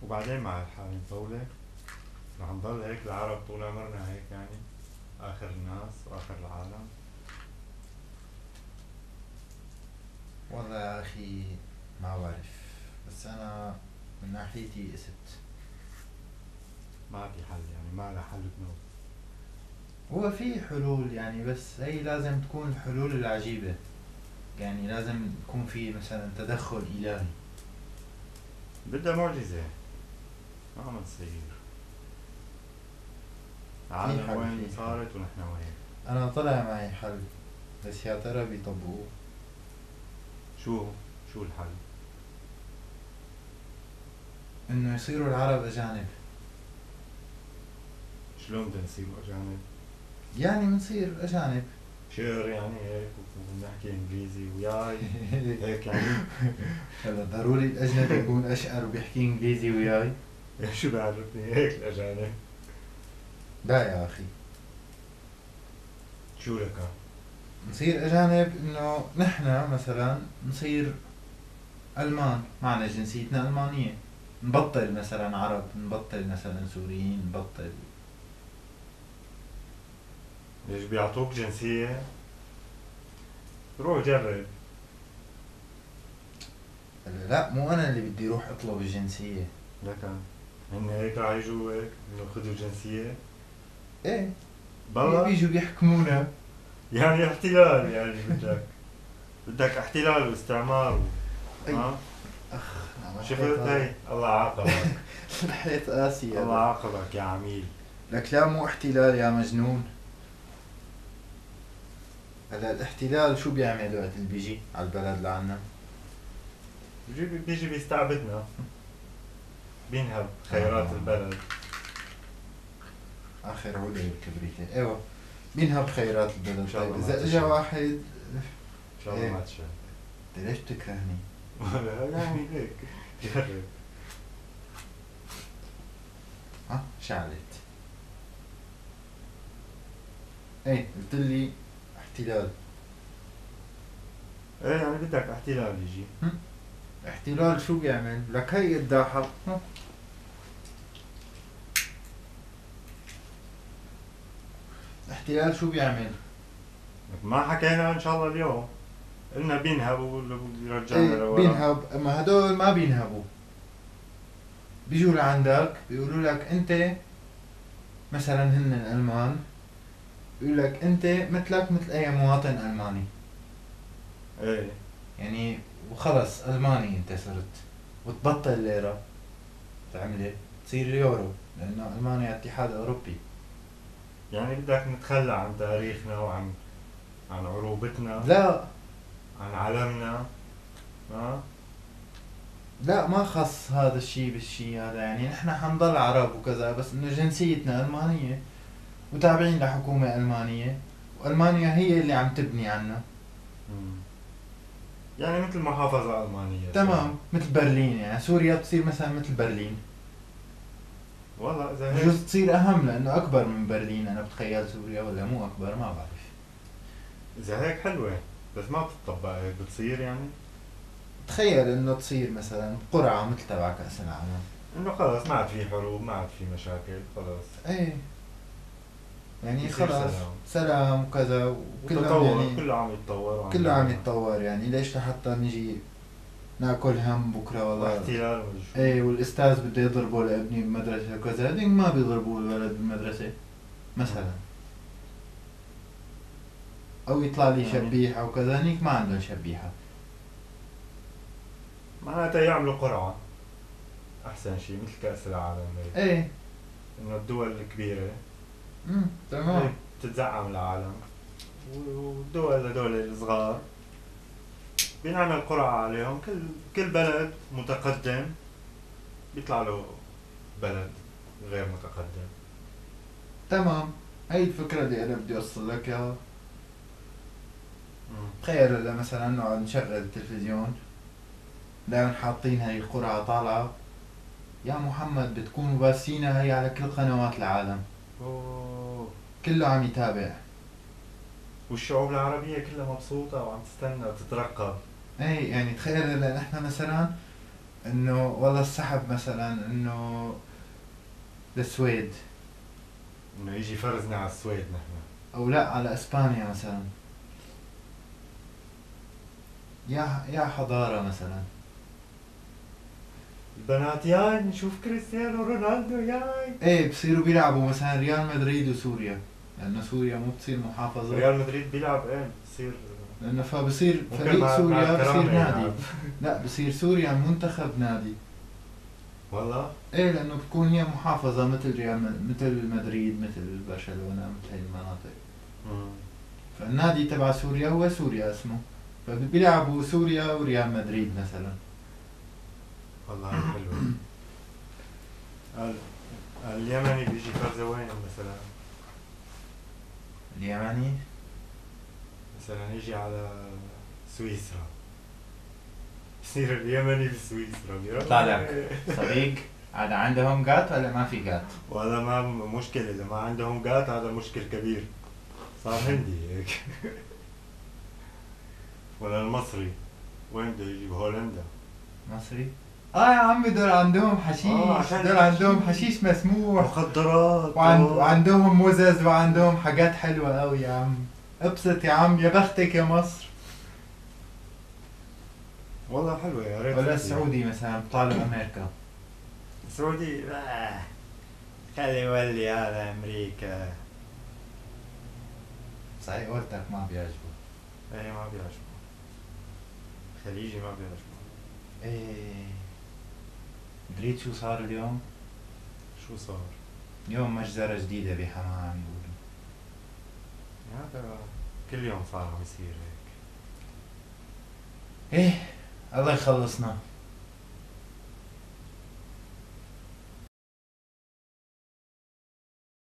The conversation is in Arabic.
وبعدين مع الحال نطولة رح نضل هيك العرب طول عمرنا هيك يعني آخر الناس وآخر العالم. والله يا أخي ما بعرف، بس أنا من ناحيتي إست. ما في حل يعني، ما لها حل بنوب. هو في حلول يعني، بس هي لازم تكون الحلول العجيبة، يعني لازم يكون في مثلا تدخل إلهي. بدها معجزة، ما عم تصير. في العالم حل، وين في حل. صارت ونحن وين. أنا طلع معي حل، بس يا ترى بيطبقوه؟ شو شو الحل؟ إنه يصيروا العرب أجانب. شلون بدنا نصير أجانب؟ يعني بنصير أجانب. شعر يعني هيك ونحكي انجليزي وياي هيك يعني. هلا ضروري الأجنبي يكون أشقر وبيحكي إنجليزي وياي؟ شو بعرفني هيك الاجانب. لا يا أخي، شو لك؟ نصير أجانب إنه نحنا مثلا نصير ألمان، معنا جنسيتنا ألمانية، نبطل مثلا عرب، نبطل مثلا سوريين، نبطل. ليش بيعطوك جنسية؟ روح جرب. لا، مو أنا اللي بدي روح أطلب الجنسية. لكن هن هيك راح يجوا هيك انه خذوا جنسية. إيه، بالله بيجوا بيحكمونا. يعني احتلال يعني بدك احتلال واستعمار أي ها. أخ، أنا شفت لحيت هي الله عاقبك. لحيت قاسي الله هذا. عاقبك يا عميل. لك لا، مو احتلال يا مجنون. هلا الاحتلال شو بيعمل وقت اللي بيجي على البلد لعنا؟ بيجي بيستعبدنا، بينهب خيرات البلد. آخر عودة بالكبريتة، أيوة، بينهب خيرات البلد. إن شاء الله طيب ما إذا إجا تشهد. واحد، ان شاء الله إيه. ما تشهد. أنت ليش بتكرهني؟ يعني هيك جرب. ها شعلت. ايه قلت لي احتلال. ايه يعني بدك احتلال يجي. احتلال شو بيعمل؟ لك هي الداحة. احتلال شو بيعمل؟ ما حكينا ان شاء الله اليوم قلنا بينهبوا بيرجعنا ايه لورا. بينهب، اما هدول ما بينهبوا، بيجوا لعندك بيقولوا لك انت مثلا، هن الالمان بيقول لك انت مثلك مثل اي مواطن الماني، ايه يعني وخلص الماني انت صرت، وتبطل ليرة تعمله، تصير يورو، لانه المانيا اتحاد اوروبي. يعني بدك نتخلى عن تاريخنا عن عروبتنا، لا عن علمنا. ها لا، ما خص هذا الشيء بالشيء هذا، يعني نحن حنضل عرب وكذا، بس انه جنسيتنا المانية وتابعين لحكومة المانية، والمانيا هي اللي عم تبني عنا. مم. يعني مثل محافظة ألمانية. تمام، مثل برلين، يعني سوريا بتصير مثلا مثل برلين، والله إذا هيك. بجوز تصير اهم لانه اكبر من برلين، انا بتخيل سوريا، ولا مو اكبر، ما بعرف. إذا هيك حلوة، بس ما بتطبق هيك بتصير يعني. تخيل انه تصير مثلا قرعة مثل تبع كأس العالم. إنه خلص ما عاد في حروب، ما عاد في مشاكل، خلص ايه، يعني يصير خلاص سلام. سلام وكذا، وكلهم وتطور، يعني كله عم يتطور كله عم وعم يتطور، يعني ليش لحتى نجي ناكل هم بكره والله. واحتلال ومدري شو. ايه، والاستاذ بده يضربه لابني بمدرسه وكذا، هذيك ما بيضربوه الولد بالمدرسه مثلا، او يطلع لي يعني شبيحه وكذا، هنيك ما عندهم شبيحه. معناتها يعملوا قرعة أحسن شيء مثل كأس العالم هيك. ايه. إنه الدول الكبيرة تمام. هيك بتتزعم العالم، والدول هدول الصغار بنعمل قرعة عليهم. كل بلد متقدم بيطلع له بلد غير متقدم. تمام، هي الفكره اللي انا بدي اوصل لك اياها. مم. تخيل هلا مثلا نقعد نشغل التلفزيون، دائما حاطين هاي القرعه طالعه، يا محمد بتكونوا باسينها هي على كل قنوات العالم، أوه. كله عم يتابع. والشعوب العربية كلها مبسوطة وعم تستنى وتترقب. ايه، يعني تخيل هلا نحن مثلا انه والله السحب مثلا انه للسويد، انه يجي فرزنا على السويد نحن. او لا على اسبانيا مثلا. يا حضارة مثلا. البنات ياي نشوف كريستيانو رونالدو ياي. ايه بصيروا بيلعبوا مثلا ريال مدريد وسوريا، لانه سوريا مو بتصير محافظة. ريال مدريد بيلعب ايه بصير. لانه فبصير ممكن فريق مع سوريا الكرامة بصير نادي. يلعب. لا بصير سوريا منتخب نادي. والله ايه لانه بتكون هي محافظة مثل مثل مدريد مثل برشلونة مثل هاي المناطق. فالنادي تبع سوريا هو سوريا اسمه، فبيلعبوا سوريا وريال مدريد مثلا. والله حلو. اليمني بيجي فرزة وين مثلا؟ اليمني مثلا يجي على سويسرا، يصير اليمني بسويسرا يطلع لك صديق هذا عندهم جات ولا ما في جات؟ ولا ما مشكلة إذا ما عندهم جات، هذا مشكل كبير، صار هندي هيك. ولا المصري وين بده يجي بهولندا؟ مصري؟ اه يا عمي دول عندهم حشيش، عشان دول عندهم حشيش مسموح، مخدرات وعندهم مزز وعندهم حاجات حلوة قوي يا عم. ابسط يا عم، يا بختك يا مصر. والله حلوة يا ريت. ولا السعودي مثلا بطالوا امريكا. السعودي خلي يولي هذا امريكا. صحيح قلتك ما بيعجبه. ايه ما بيعجبه، خليجي ما بيعجبه. ايه دريت شو صار اليوم؟ شو صار؟ اليوم مجزرة جديدة بحماة عم يقولوا. هذا كل يوم صار عم يصير هيك. ايه الله يخلصنا.